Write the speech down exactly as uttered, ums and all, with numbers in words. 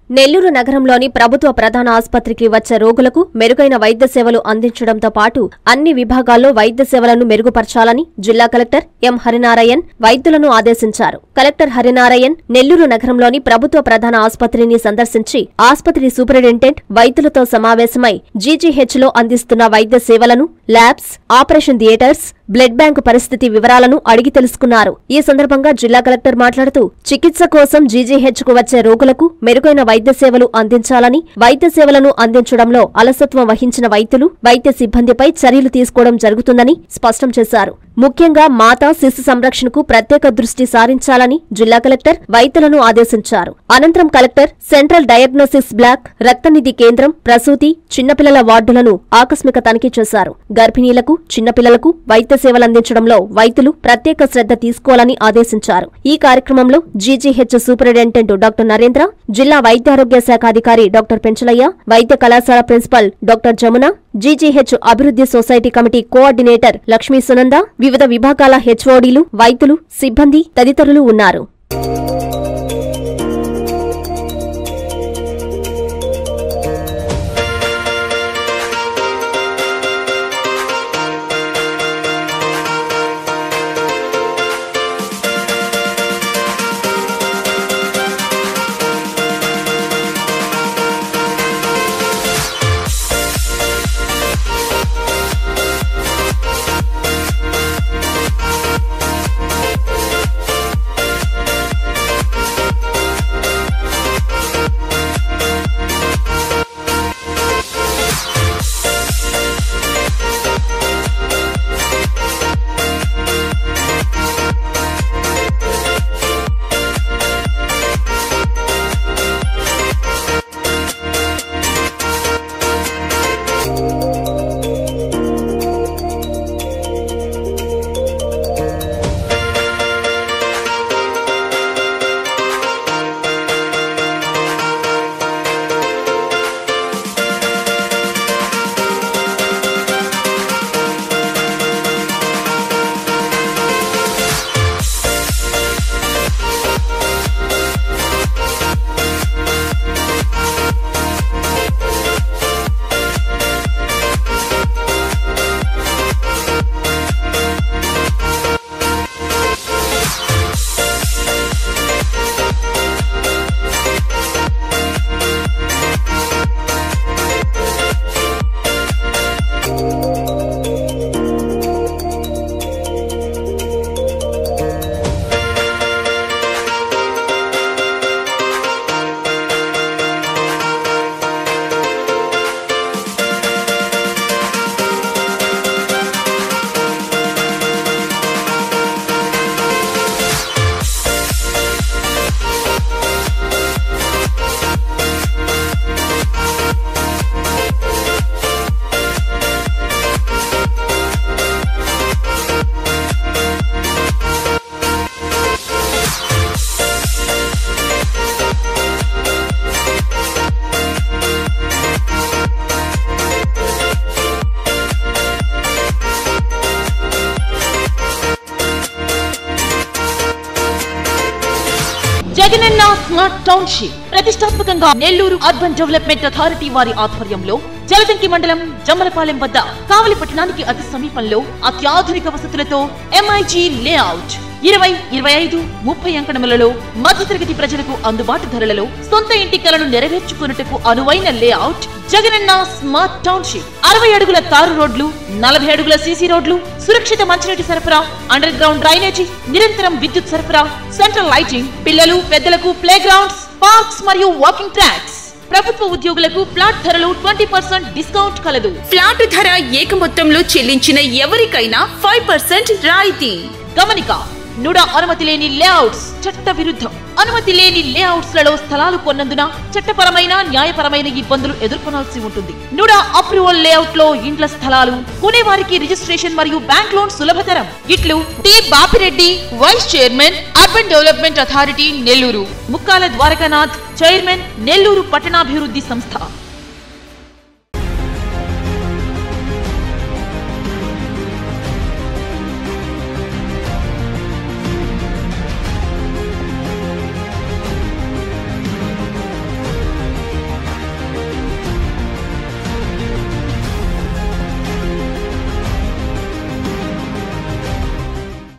నెల్లూరు నగరంలోని ప్రభుత్వ ప్రధాన ఆసుపత్రికి వచ్చే రోగులకు మెరుగైన వైద్య సేవలు అందించడంతో పాటు అన్ని విభాగాల్లో వైద్య సేవలను మెరుగుపరచాలని జిల్లా కలెక్టర్ ఎం హరినారాయణ్ వైద్యులను ఆదేశించారు. కలెక్టర్ హరినారాయణ్ నెల్లూరు నగరంలోని ప్రభుత్వ ప్రధాన ఆసుపత్రిని సందర్శించి ఆసుపత్రి సూపరింటెండెంట్ వైద్యులతో సమావేశమై జీజీహెచ్లో అందిస్తున్న వైద్య సేవలను, labs, operation theatres, blood bank పరిస్థితి వివరాలను అడిగి తెలుసుకున్నారు. ఈ సందర్భంగా జిల్లా కలెక్టర్ మాట్లాడుతూ చికిత్స కోసం జీజీహెచ్కు వచ్చే రోగులకు మెరుగైన వైద్య సేవలు అందించాలని, వైద్య సేవలను అందించడంలో అలసత్వం వహించిన వైద్యులు, వైద్య సిబ్బందిపై చర్యలు తీసుకోవడం జరుగుతుందని స్పష్టం చేశారు. ముఖ్యంగా మాతా శిశు సంరక్షణకు ప్రత్యేక దృష్టి సారించాలని జిల్లా కలెక్టర్ వైద్యులను ఆదేశించారు. అనంతరం కలెక్టర్ సెంట్రల్ డయాగ్నోసిస్ బ్లాక్, రక్తనిధి కేంద్రం, ప్రసూతి, చిన్నపిల్లల వార్డులను ఆకస్మిక తనిఖీ చేశారు. గర్భిణీలకు, చిన్నపిల్లలకు వైద్య సేవలందించడంలో వైద్యులు ప్రత్యేక శ్రద్ధ తీసుకోవాలని ఆదేశించారు. ఈ కార్యక్రమంలో జీజీహెచ్ సూపరింటెండెంట్ డాక్టర్ నరేంద్ర, జిల్లా వైద్యారోగ్య శాఖ అధికారి డాక్టర్ పెంచలయ్య, వైద్య కళాశాల ప్రిన్సిపల్ డాక్టర్ జమున, జీజీహెచ్ అభివృద్ధి society committee coordinator Lakshmi Sunanda, వివిధ విభాగాల హెచ్ఓడీలు, వైద్యులు, సిబ్బంది తదితరులు ఉన్నారు. జగనన్న స్మార్ట్ టౌన్షిప్ ప్రతిష్టాత్మకంగా నెల్లూరు అర్బన్ డెవలప్మెంట్ అథారిటీ వారి ఆధ్వర్యంలో జలదంకి మండలం జమ్మలపాలెం వద్ద కావలి పట్టణానికి అతి సమీపంలో అత్యాధునిక వసతులతో ఎంఐజీ లేఅవుట్ ఇరవై ఇరవై ఐదు ముప్పై అంకణములలో మధ్యతరగతి ప్రజలకు అందుబాటు ధరలలో సొంత ఇంటి కలను నెరవేర్చుకున్నట్టుకు అనువైన లేఅవుట్ జగనన్న స్మార్ట్ టౌన్షిప్. అరవై అడుగుల తారు రోడ్లు, నలభై అడుగుల సీసీ రోడ్లు, సురక్షిత మంచినీటి సరఫరా, అండర్ గ్రౌండ్ డ్రైనేజీ, నిరంతరం విద్యుత్ సరఫరా, సెంట్రల్ లైటింగ్, పిల్లలు పెద్దలకు ప్లే గ్రౌండ్స్, పార్క్స్ మరియు వాకింగ్ ట్రాక్స్. ప్రభుత్వ ఉద్యోగులకు ఫ్లాట్ ధరలు ట్వంటీ పర్సెంట్ డిస్కౌంట్ కలదు. ఫ్లాట్ ధర ఏక మొత్తంలో చెల్లించిన ఎవరికైనా ఫైవ్ పర్సెంట్ రాయితీ. గమనిక: నుడా అనుమతి లేని లేఅవుట్స్ చట్ట విరుద్ధం. అనుమతి లేని లేఅవుట్స్ లలో స్థలాలు కొన్నందున చట్టపరమైన, న్యాయపరమైన ఇబ్బందులు ఎదుర్కొనాల్సి ఉంటుంది. నుడా అప్రూవల్ లేఅవుట్ లో ఇండ్ల స్థలాలు కొనేవారికి రిజిస్ట్రేషన్ మరియు బ్యాంక్ లోన్ సులభతరం. ఇట్లు T Bapireddy, vice chairman, urban development authority Nellore. Mukkala Dwarakanath, chairman, Nellore పట్టణాభివృద్ధి సంస్థ.